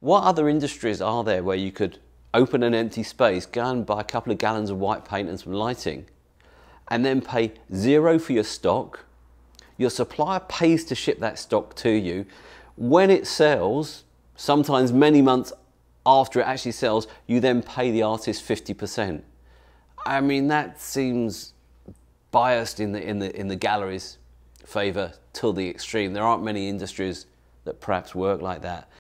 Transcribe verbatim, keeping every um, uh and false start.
What other industries are there where you could open an empty space, go and buy a couple of gallons of white paint and some lighting, and then pay zero for your stock? Your supplier pays to ship that stock to you. When it sells, sometimes many months after it actually sells, you then pay the artist fifty percent. I mean, that seems biased in the, in the, in the gallery's favour to the extreme. There aren't many industries that perhaps work like that.